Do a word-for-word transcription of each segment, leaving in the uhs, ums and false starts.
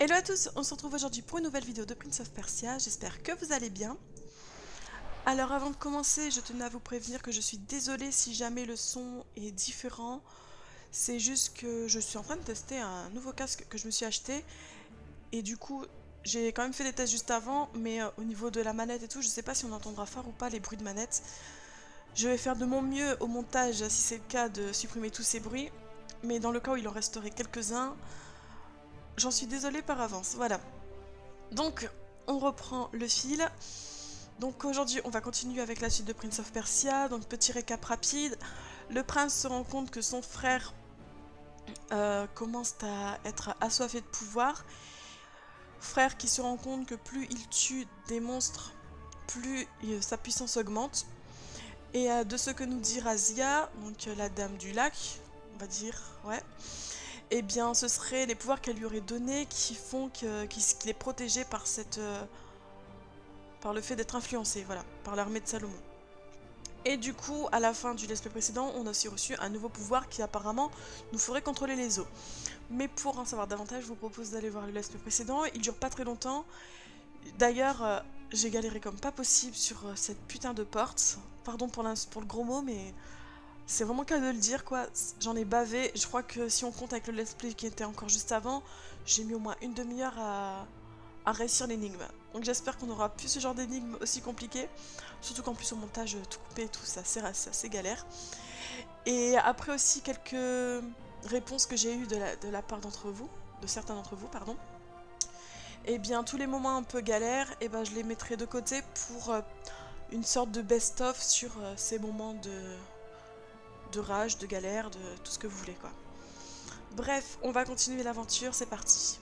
Hello à tous, on se retrouve aujourd'hui pour une nouvelle vidéo de Prince of Persia, j'espère que vous allez bien. Alors avant de commencer, je tenais à vous prévenir que je suis désolée si jamais le son est différent. C'est juste que je suis en train de tester un nouveau casque que je me suis acheté. Et du coup, j'ai quand même fait des tests juste avant, mais euh, au niveau de la manette et tout, je sais pas si on entendra fort ou pas les bruits de manette. Je vais faire de mon mieux au montage, si c'est le cas, de supprimer tous ces bruits. Mais dans le cas où il en resterait quelques-uns, j'en suis désolée par avance, voilà. Donc, on reprend le fil. Donc aujourd'hui, on va continuer avec la suite de Prince of Persia. Donc petit récap rapide. Le prince se rend compte que son frère euh, commence à être assoiffé de pouvoir. Frère qui se rend compte que plus il tue des monstres, plus euh, sa puissance augmente. Et euh, de ce que nous dit Razia, donc euh, la dame du lac, on va dire, ouais. Eh bien, ce seraient les pouvoirs qu'elle lui aurait donnés qui font qu'il qu est protégé par cette... Euh, par le fait d'être influencé, voilà, par l'armée de Salomon. Et du coup, à la fin du let's play précédent, on a aussi reçu un nouveau pouvoir qui apparemment nous ferait contrôler les eaux. Mais pour en savoir davantage, je vous propose d'aller voir le let's play précédent, il dure pas très longtemps. D'ailleurs, euh, j'ai galéré comme pas possible sur euh, cette putain de porte. Pardon pour, pour le gros mot, mais c'est vraiment qu'à de le dire, quoi. J'en ai bavé, je crois que si on compte avec le let's play qui était encore juste avant, j'ai mis au moins une demi-heure à... à réussir l'énigme. Donc j'espère qu'on aura plus ce genre d'énigme aussi compliqué. Surtout qu'en plus au montage, tout coupé et tout, c'est assez, assez galère. Et après aussi quelques réponses que j'ai eues de la, de la part d'entre vous, de certains d'entre vous, pardon. Et bien tous les moments un peu galères, et ben je les mettrai de côté pour euh, une sorte de best-of sur euh, ces moments de, de rage, de galère, de tout ce que vous voulez quoi. Bref, on va continuer l'aventure, c'est parti.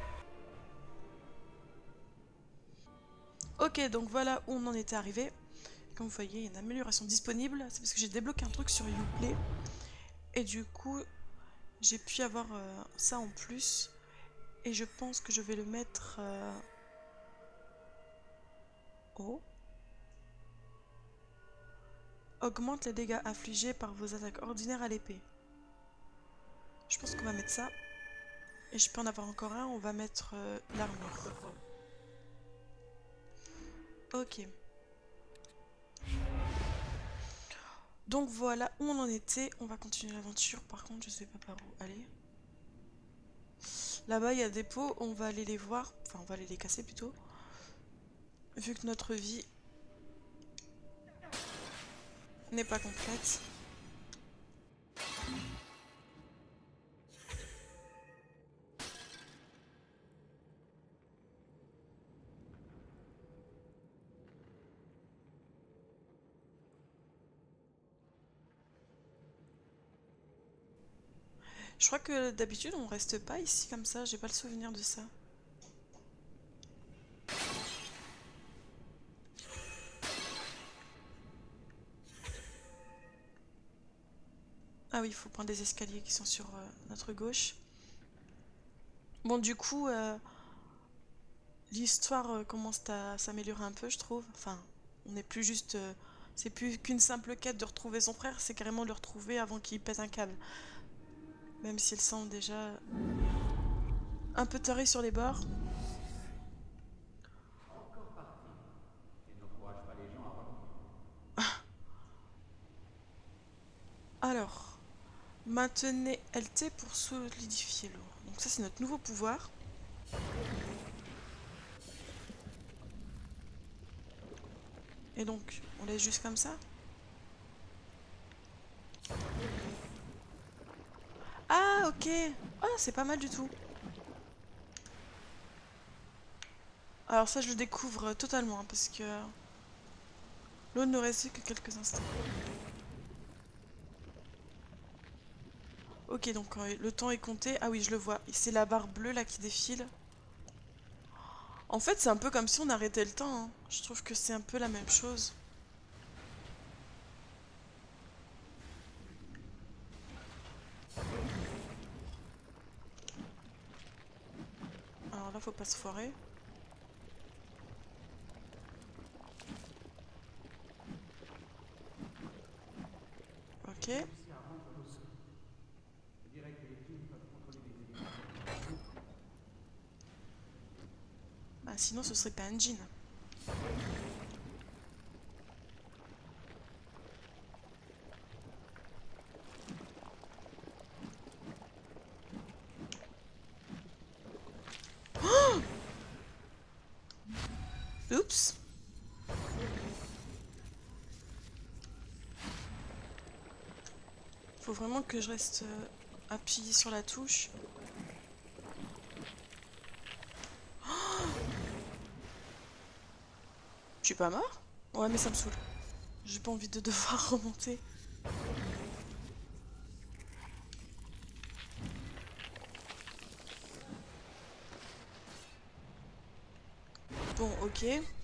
Ok, donc voilà où on en était arrivé. Comme vous voyez, il y a une amélioration disponible. C'est parce que j'ai débloqué un truc sur Uplay. Et du coup, j'ai pu avoir euh, ça en plus. Et je pense que je vais le mettre... Euh... Oh. Augmente les dégâts infligés par vos attaques ordinaires à l'épée. Je pense qu'on va mettre ça. Et je peux en avoir encore un. On va mettre euh, l'armure. Ok. Donc voilà où on en était. On va continuer l'aventure. Par contre, je sais pas par où aller. Là-bas, il y a des pots. On va aller les voir. Enfin, on va aller les casser plutôt. Vu que notre vie n'est pas complète. Je crois que d'habitude on reste pas ici comme ça, j'ai pas le souvenir de ça. Ah oui, il faut prendre des escaliers qui sont sur euh, notre gauche. Bon, du coup, euh, l'histoire euh, commence à s'améliorer un peu, je trouve. Enfin, on n'est plus juste... Euh, c'est plus qu'une simple quête de retrouver son frère, c'est carrément de le retrouver avant qu'il pète un câble. Même s'il semble déjà un peu taré sur les bords. Alors, maintenez L T pour solidifier l'eau. Donc ça c'est notre nouveau pouvoir. Et donc, on laisse juste comme ça. Ah, ok. Ah, c'est pas mal du tout. Alors ça, je le découvre totalement, hein, parce que l'eau ne restait que quelques instants. Ok, donc euh, le temps est compté. Ah oui, je le vois. C'est la barre bleue là qui défile. En fait, c'est un peu comme si on arrêtait le temps, hein. Je trouve que c'est un peu la même chose. Alors là, faut pas se foirer. Ok. sinon ce serait pas un djinn. Oh! Oups. Faut vraiment que je reste euh, appuyée sur la touche. Oh! Je suis pas mort? Ouais, mais ça me saoule. J'ai pas envie de devoir remonter. Bon, ok.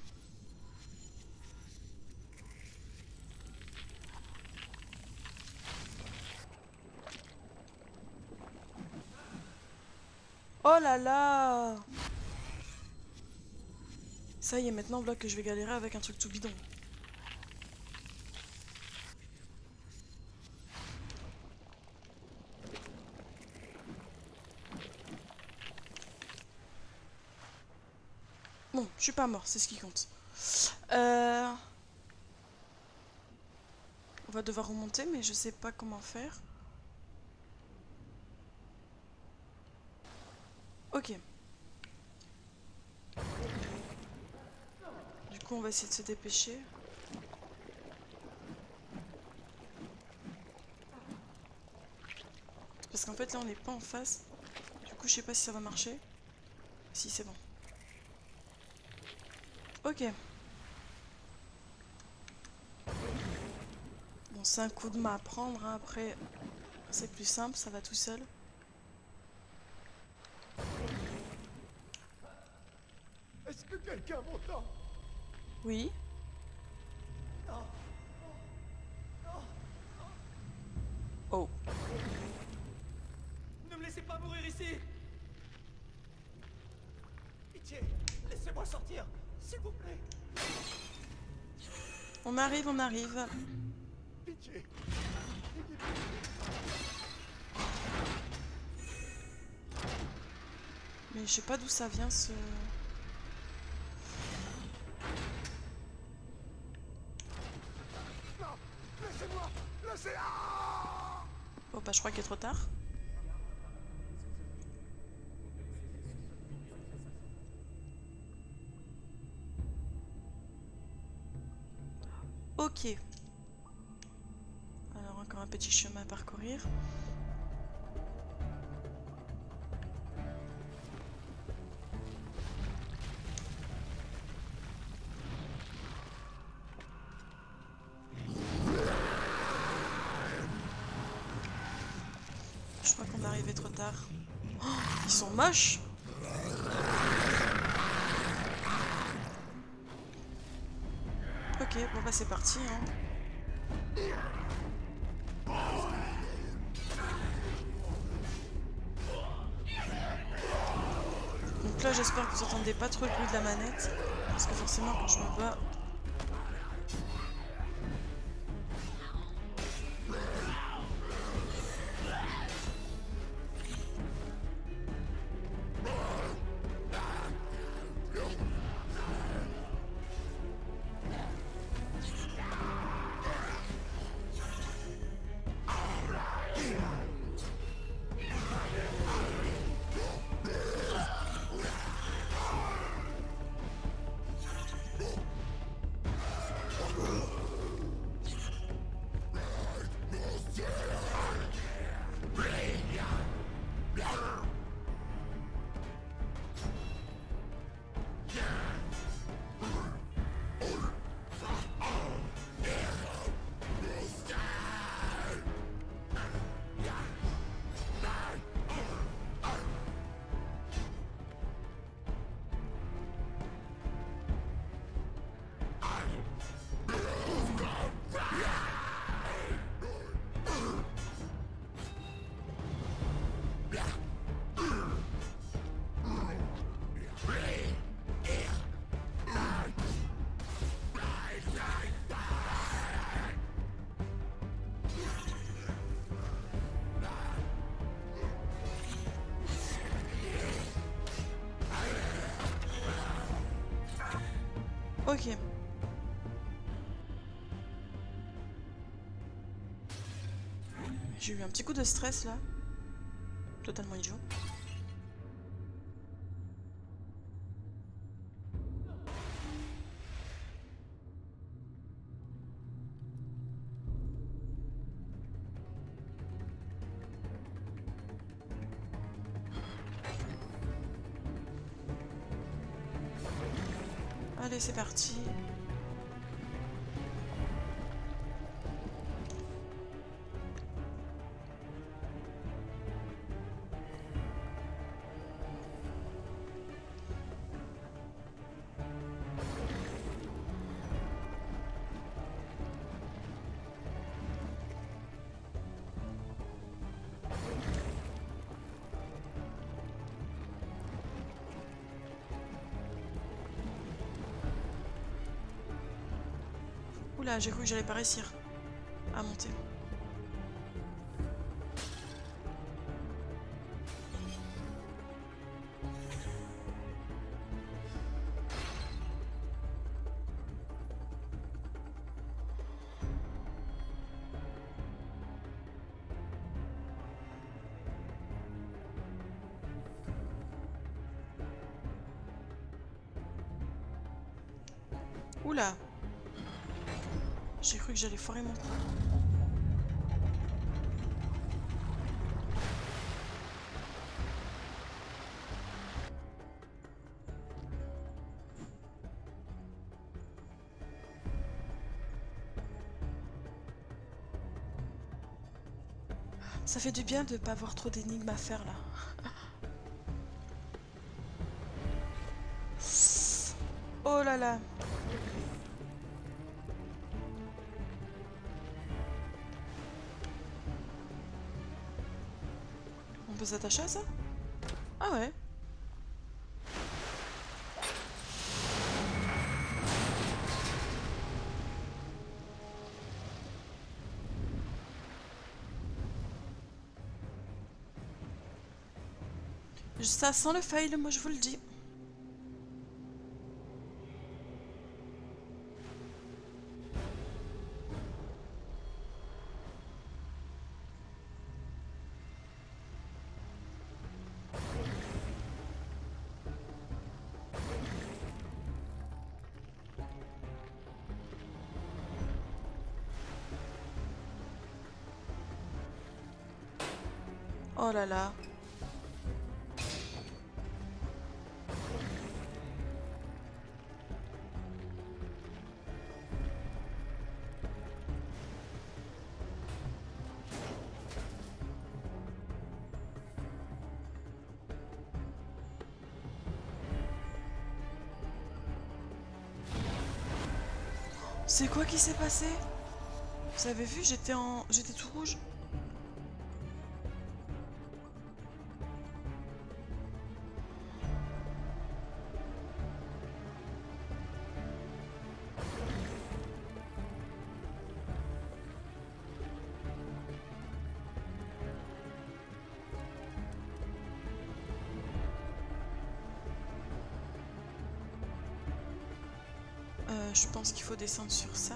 Oh là là! Ça y est, maintenant, voilà que je vais galérer avec un truc tout bidon. Bon, je suis pas mort, c'est ce qui compte. Euh... On va devoir remonter, mais je sais pas comment faire. Ok. Du coup, on va essayer de se dépêcher. Parce qu'en fait, là, on n'est pas en face. Du coup, je sais pas si ça va marcher. Si, c'est bon. Ok. Bon, c'est un coup de main à prendre, hein. Après, c'est plus simple, ça va tout seul. Est-ce que quelqu'un m'entend? Oui. Non. Oh. Ne me laissez pas mourir ici. Pitié, laissez-moi sortir, s'il vous plaît. On arrive, on arrive. Pitié. Mais je sais pas d'où ça vient ce... Non, laissez-moi, laissez. Bon bah je crois qu'il est trop tard. Ok. Alors encore un petit chemin à parcourir. Je crois qu'on est arrivé trop tard. Oh, ils sont moches! Ok, bon bah c'est parti, hein. Donc là j'espère que vous entendez pas trop le bruit de la manette. Parce que forcément quand je me bats... Ok. J'ai eu un petit coup de stress là. Totalement idiot. Allez, c'est parti. Oula, j'ai cru que j'allais pas réussir à monter. Oula! J'ai cru que j'allais foirer mon coup. Ça fait du bien de pas avoir trop d'énigmes à faire là. Oh là là! On peut s'attacher à ça? Ah ouais. Ça sent le fail, moi je vous le dis. Oh là là. C'est quoi qui s'est passé? Vous avez vu, j'étais en... j'étais tout rouge. Euh, je pense qu'il faut descendre sur ça.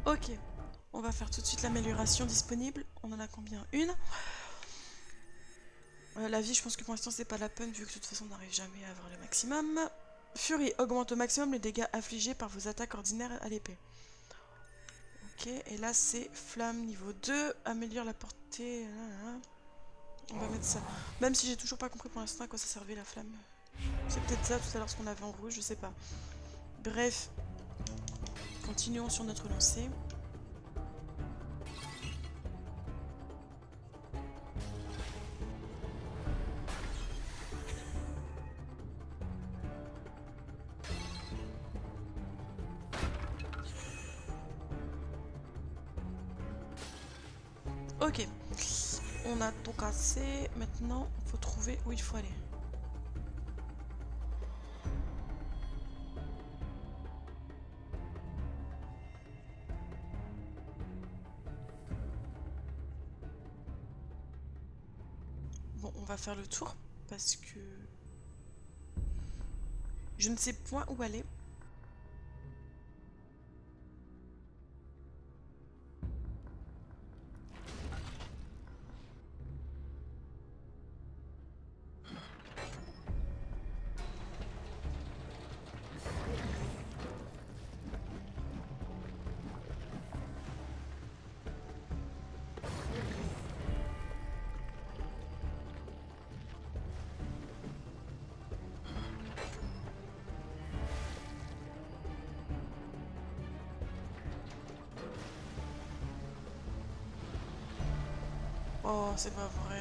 Ok, on va faire tout de suite l'amélioration disponible. On en a combien? Une. Euh, la vie, je pense que pour l'instant, c'est pas la peine, vu que de toute façon, on n'arrive jamais à avoir le maximum. Furie augmente au maximum les dégâts infligés par vos attaques ordinaires à l'épée. Ok, et là, c'est flamme niveau deux. Améliore la portée. On va mettre ça. Même si j'ai toujours pas compris pour l'instant à quoi ça servait la flamme. C'est peut-être ça tout à l'heure ce qu'on avait en rouge, je sais pas. Bref. Continuons sur notre lancée. Ok. On a tout cassé. Maintenant, il faut trouver où il faut aller. Bon, on va faire le tour parce que je ne sais point où aller. Oh, c'est pas vrai.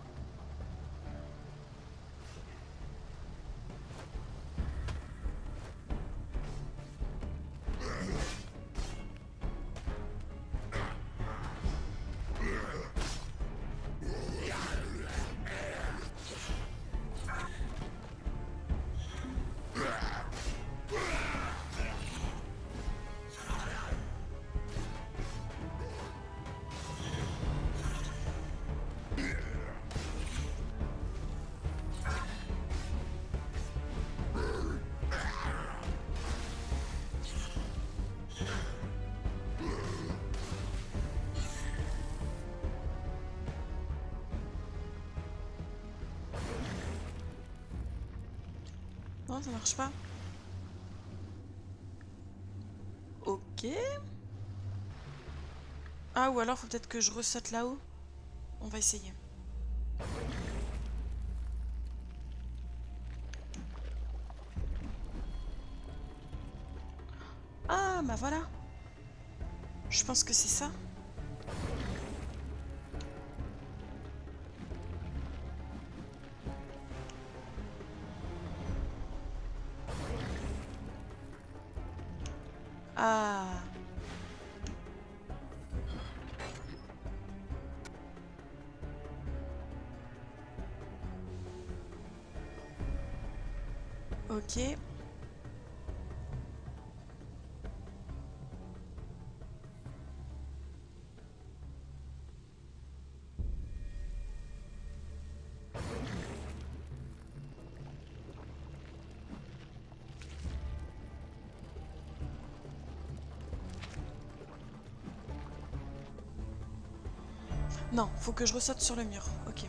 Non, ça marche pas. Ok. Ah, ou alors faut peut-être que je ressaute là-haut. On va essayer. Ah, bah voilà. Je pense que c'est ça. Ah. Ok. Non, faut que je ressaute sur le mur. Ok.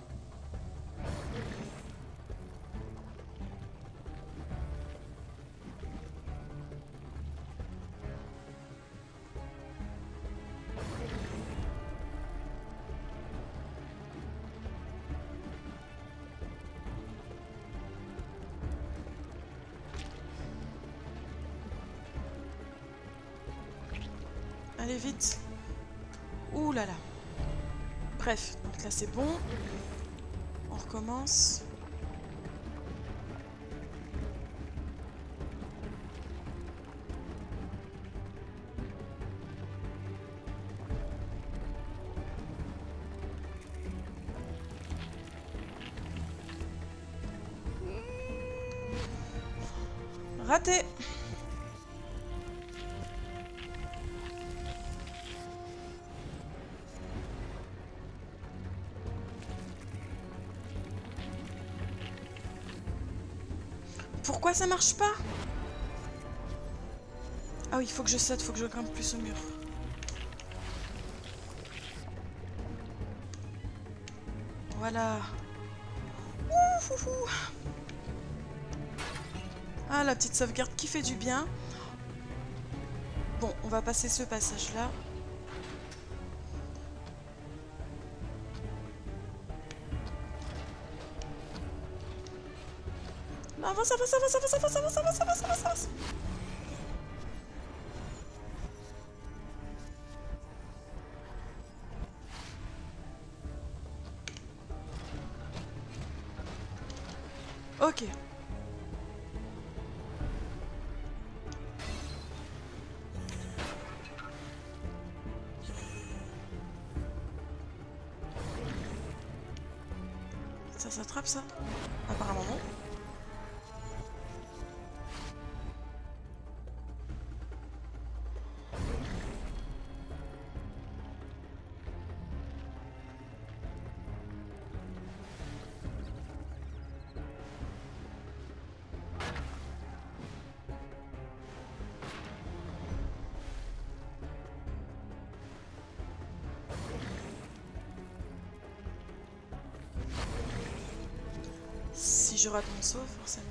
Allez vite. Ouh là là. Bref, donc là c'est bon. On recommence. Raté. Pourquoi ça marche pas? Ah oui, il faut que je cède, il faut que je grimpe plus au mur. Voilà. Ouf, ouf, ouf. Ah, la petite sauvegarde qui fait du bien. Bon, on va passer ce passage-là. Non, avance, avance, avance, avance, avance, avance, avance, avance, avance, avance. Ok. Ça s'attrape ça? Apparemment non. Si je rate mon saut, forcément.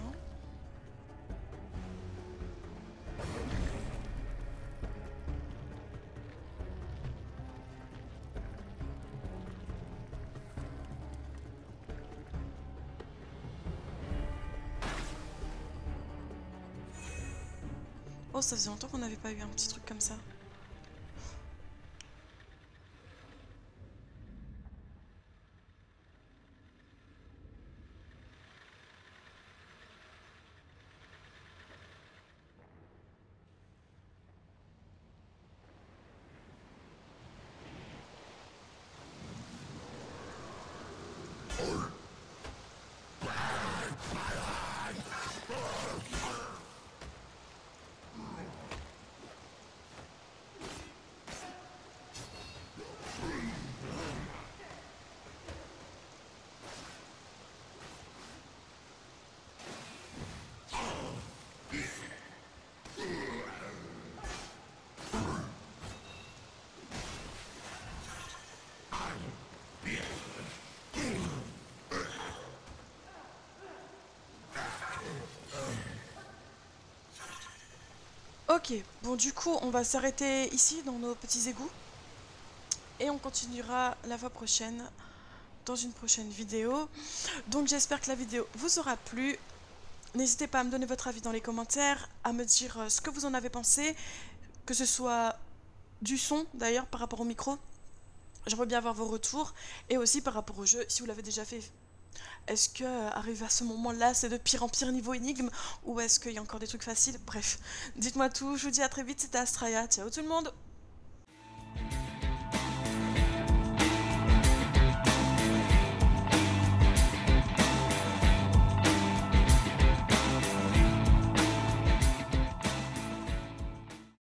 Oh, ça faisait longtemps qu'on n'avait pas eu un petit truc comme ça. Ok, bon du coup on va s'arrêter ici dans nos petits égouts et on continuera la fois prochaine dans une prochaine vidéo. Donc j'espère que la vidéo vous aura plu. N'hésitez pas à me donner votre avis dans les commentaires, à me dire ce que vous en avez pensé, que ce soit du son d'ailleurs par rapport au micro. J'aimerais bien avoir vos retours et aussi par rapport au jeu, si vous l'avez déjà fait. Est-ce que euh, arrivé à ce moment-là, c'est de pire en pire niveau énigme ou est-ce qu'il y a encore des trucs faciles? Bref, dites-moi tout, je vous dis à très vite, c'était Astraea, ciao tout le monde!